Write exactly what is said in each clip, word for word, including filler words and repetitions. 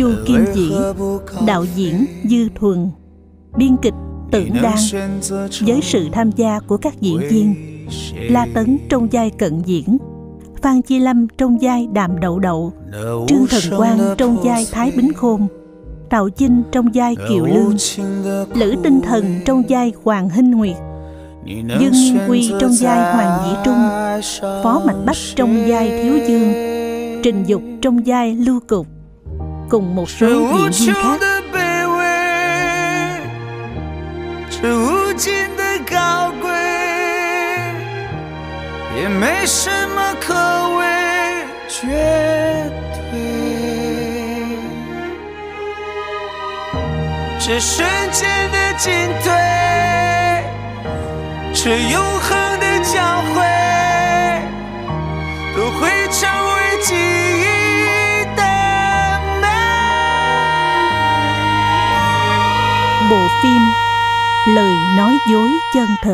Du Kim Chỉ, đạo diễn Dư Thuần, biên kịch Tưởng Đan, với sự tham gia của các diễn viên La Tấn trong vai Cận Diễn, Phan Chi Lâm trong vai Đàm Đậu Đậu, Trương Thần Quang trong vai Thái Bính Khôn, Tào Chinh trong vai Kiều Lương, Lữ Tinh Thần trong vai Hoàng Hinh Nguyệt, Dương Nghiên Quy trong vai Hoàng Dĩ Trung, Phó Mạch Bách trong vai Thiếu Dương, Trình Dục trong vai Lưu Cục, cùng một số diễn viên khác. Bộ phim Lời nói dối chân thật.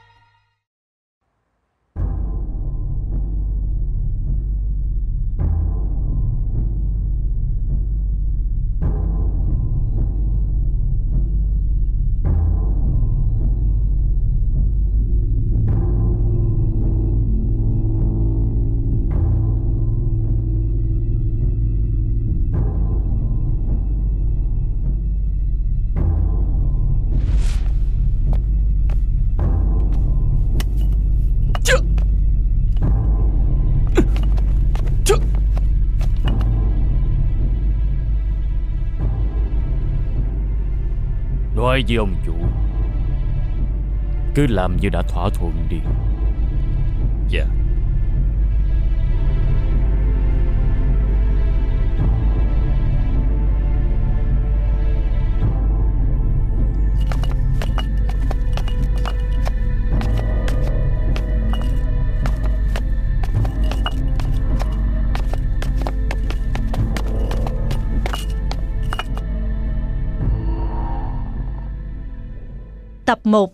Nói với ông chủ, cứ làm như đã thỏa thuận đi. Dạ. Tập một.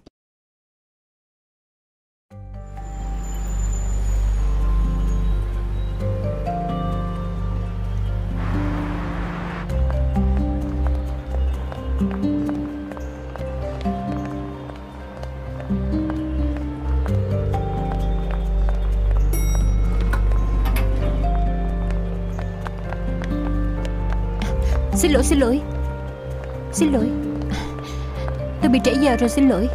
Xin lỗi, xin lỗi. Xin lỗi. Tôi bị trễ giờ rồi, xin lỗi.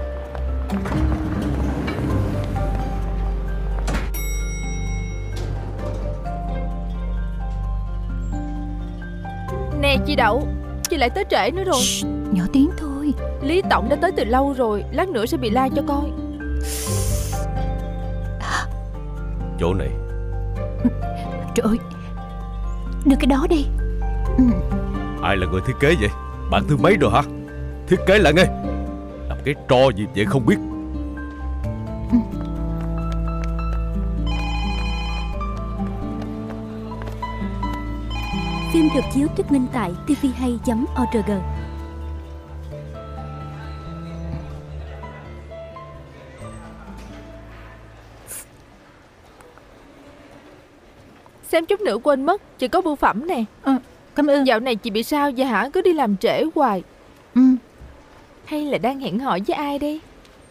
Nè chị Đậu, chị lại tới trễ nữa rồi. Shh, nhỏ tiếng thôi. Lý Tổng đã tới từ lâu rồi, lát nữa sẽ bị la cho coi. Chỗ này. Trời ơi, đưa cái đó đi. Ừ. Ai là người thiết kế vậy? Bạn thứ mấy rồi hả? Thiết kế lại nghe. Làm cái trò gì vậy không biết. Ừ. Phim được chiếu thuyết minh tại tvhay chấm org. Xem chút nữa quên mất, chị có bưu phẩm nè. À, cảm ơn. Dạo này chị bị sao vậy hả? Cứ đi làm trễ hoài. Ừ. Hay là đang hẹn hò với ai đây?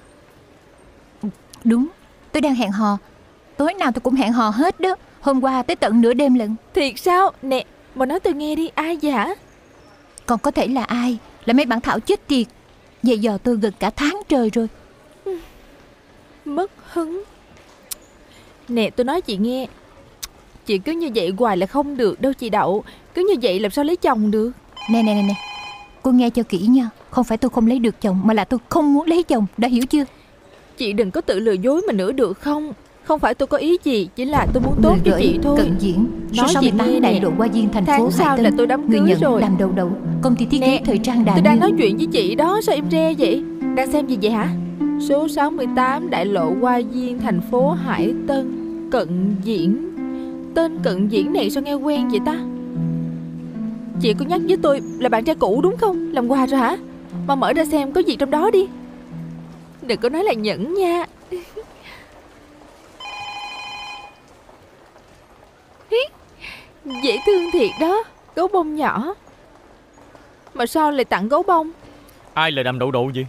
Đúng, tôi đang hẹn hò. Tối nào tôi cũng hẹn hò hết đó. Hôm qua tới tận nửa đêm lận. Thiệt sao? Nè, mà nói tôi nghe đi, ai vậy hả? Còn có thể là ai? Là mấy bạn Thảo chết tiệt. Vậy giờ tôi gần cả tháng trời rồi. Mất hứng. Nè, tôi nói chị nghe, chị cứ như vậy hoài là không được đâu chị Đậu. Cứ như vậy làm sao lấy chồng được. Nè nè nè nè, cô nghe cho kỹ nha. Không phải tôi không lấy được chồng, mà là tôi không muốn lấy chồng. Đã hiểu chưa? Chị đừng có tự lừa dối mà nữa được không? Không phải tôi có ý gì, chỉ là tôi muốn tốt cho chị thôi. Cận Diễn, nói số sáu mươi tám Đại lộ Hoa Viên, thành phố Hải Tân. Là tôi đám cưới người nhận rồi. Đàm Đậu Đậu, công ty thiết kế thời trang Đà Tôi đang Nẵng. nói chuyện với chị đó, sao im re vậy? Đang xem gì vậy hả? Số sáu mươi tám Đại lộ Hoa Viên, thành phố Hải Tân. Cận Diễn. Tên Cận Diễn này sao nghe quen vậy ta? Chị có nhắc với tôi là bạn trai cũ đúng không? Làm quà rồi hả? Mà mở ra xem có gì trong đó đi. Đừng có nói là nhẫn nha. Dễ thương thiệt đó. Gấu bông nhỏ. Mà sao lại tặng gấu bông? Ai là đàm đậu đậu vậy?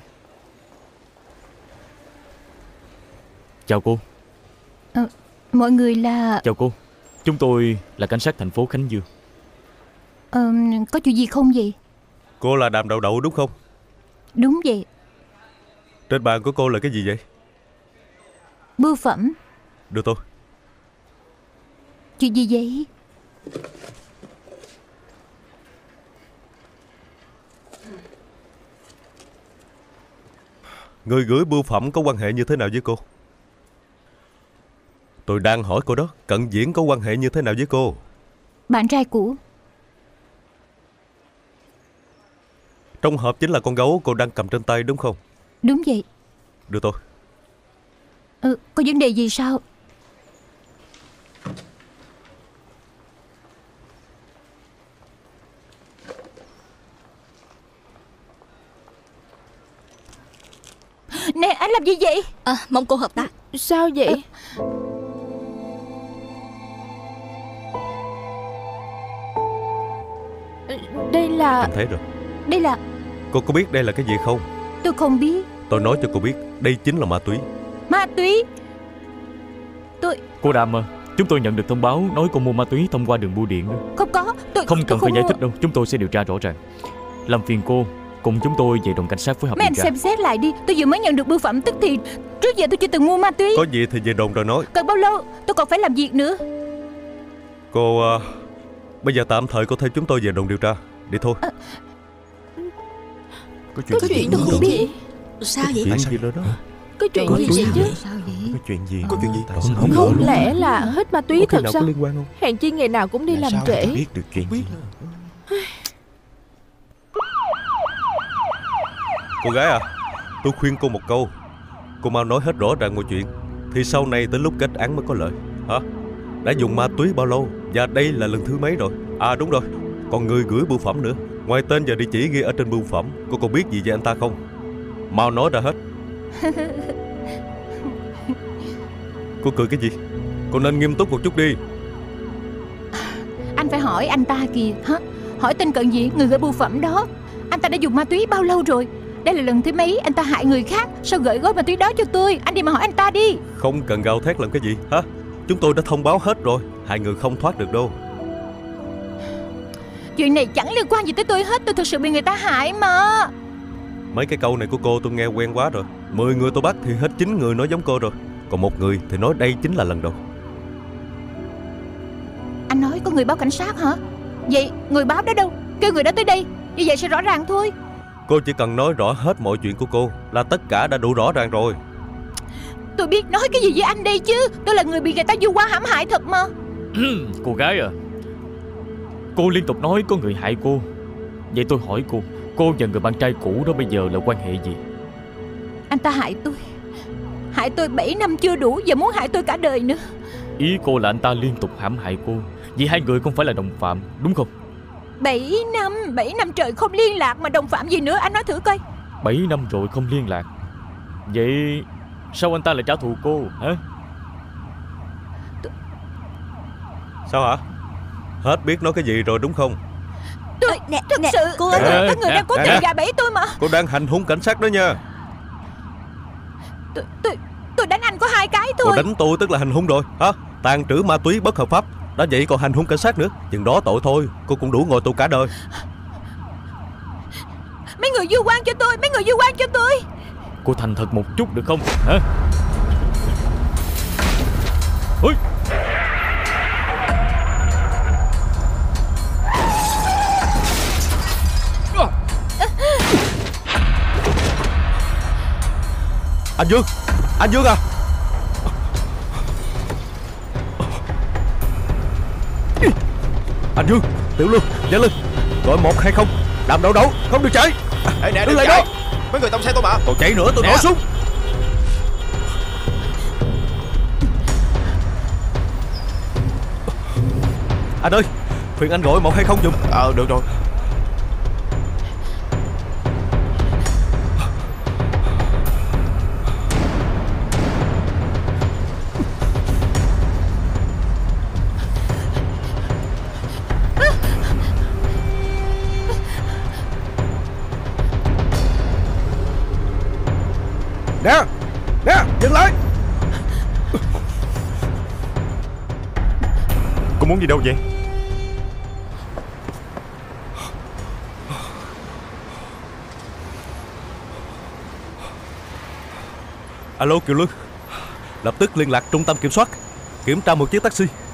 Chào cô. à, Mọi người là... Chào cô. Chúng tôi là cảnh sát thành phố Khánh Dương. à, Có chuyện gì không vậy? Cô là đàm đậu đậu đúng không? Đúng vậy. Trên bàn của cô là cái gì vậy? Bưu phẩm. Đưa tôi. Chuyện gì vậy? Người gửi bưu phẩm có quan hệ như thế nào với cô? Tôi đang hỏi cô đó. Cận Diễn có quan hệ như thế nào với cô? Bạn trai cũ. Trong hộp chính là con gấu cô đang cầm trên tay đúng không? Đúng vậy. Đưa tôi. ừ, Có vấn đề gì sao? Nè, anh làm gì vậy? À, mong cô hợp tác. Sao vậy? à, Đây là... Nhìn thấy rồi. Đây là... Cô có biết đây là cái gì không? Tôi không biết. Tôi nói cho cô biết, đây chính là ma túy. Ma túy? Tôi... Cô Đàm à, chúng tôi nhận được thông báo nói cô mua ma túy thông qua đường bưu điện đó. Không có. Tôi Không tôi cần phải giải mua. thích đâu. Chúng tôi sẽ điều tra rõ ràng. Làm phiền cô cùng chúng tôi về đồn cảnh sát phối hợp Mấy điều anh tra. xem xét lại đi. Tôi vừa mới nhận được bưu phẩm tức thì. Trước giờ tôi chưa từng mua ma túy. Có gì thì về đồn rồi nói. Cần bao lâu? Tôi còn phải làm việc nữa. Cô uh, bây giờ tạm thời cô theo chúng tôi về đồn điều tra. Đi thôi. à, Có chuyện, có chuyện tôi không biết. Sao vậy? Chuyện gì đó đó? Có chuyện Có gì chuyện vậy chứ? Sao vậy? Có chuyện gì? Có chuyện gì? Tại sao không Không nói? lẽ là hết ma túy Có thật khi nào sao? có liên quan không? Hèn chi ngày nào cũng đi làm trễ. Biết được chuyện gì? Cô gái à, tôi khuyên cô một câu. Cô mau nói hết rõ ràng mọi chuyện, thì sau này tới lúc kết án mới có lợi. Hả? Đã dùng ma túy bao lâu? Và đây là lần thứ mấy rồi? À đúng rồi, còn người gửi bưu phẩm nữa. Ngoài tên và địa chỉ ghi ở trên bưu phẩm, cô còn biết gì về anh ta không? Mau nói ra hết. Cô cười cái gì? Cô nên nghiêm túc một chút đi. Anh phải hỏi anh ta kìa hả? Hỏi tên Cận Diễn, người gửi bưu phẩm đó. Anh ta đã dùng ma túy bao lâu rồi? Đây là lần thứ mấy anh ta hại người khác? Sao gửi gói ma túy đó cho tôi? Anh đi mà hỏi anh ta đi. Không cần gào thét làm cái gì hả? Chúng tôi đã thông báo hết rồi. Hai người không thoát được đâu. Chuyện này chẳng liên quan gì tới tôi hết. Tôi thực sự bị người ta hại mà. Mấy cái câu này của cô tôi nghe quen quá rồi. Mười người tôi bắt thì hết chín người nói giống cô rồi. Còn một người thì nói đây chính là lần đầu. Anh nói có người báo cảnh sát hả? Vậy người báo đó đâu? Kêu người đó tới đây. Như vậy sẽ rõ ràng thôi. Cô chỉ cần nói rõ hết mọi chuyện của cô là tất cả đã đủ rõ ràng rồi. Tôi biết nói cái gì với anh đây chứ. Tôi là người bị người ta vu oan hãm hại thật mà. Cô gái à, cô liên tục nói có người hại cô. Vậy tôi hỏi cô, cô và người bạn trai cũ đó bây giờ là quan hệ gì? Anh ta hại tôi. Hại tôi bảy năm chưa đủ, giờ muốn hại tôi cả đời nữa. Ý cô là anh ta liên tục hãm hại cô. Vì hai người không phải là đồng phạm, đúng không? Bảy năm, bảy năm trời không liên lạc mà đồng phạm gì nữa. Anh nói thử coi. Bảy năm rồi không liên lạc. Vậy sao anh ta lại trả thù cô hả? Sao hả? Hết biết nói cái gì rồi đúng không? Tôi Nè, thật nè, sự cô có ơi. người, có người Nè, đang cố nè, tình nè. gạ bẫy tôi mà. Cô đang hành hung cảnh sát đó nha. Tôi, tôi, tôi đánh anh có hai cái Cô thôi. đánh tôi tức là hành hung rồi hả? Tàn trữ ma túy bất hợp pháp. Đã vậy còn hành hung cảnh sát nữa. Chừng đó tội thôi. Cô cũng đủ ngồi tù cả đời. Mấy người vu oan cho tôi, mấy người vu oan cho tôi. Cô thành thật một chút được không hả? Ôi! Anh Dương, anh Dương à. Anh Dương, Tiểu Lương, nhanh lên. Gọi một hai không. Đàm đậu đậu, không được chạy. Ê nè, Đứng đừng lại chạy. đó. Mấy người tông xe tôi mà. Còn chạy nữa tôi Nè. nổ súng. Anh ơi, phiền anh gọi một hai không giùm. Ờ, được rồi. muốn đi đâu vậy? Alo Kiều Lương, lập tức liên lạc trung tâm kiểm soát, kiểm tra một chiếc taxi.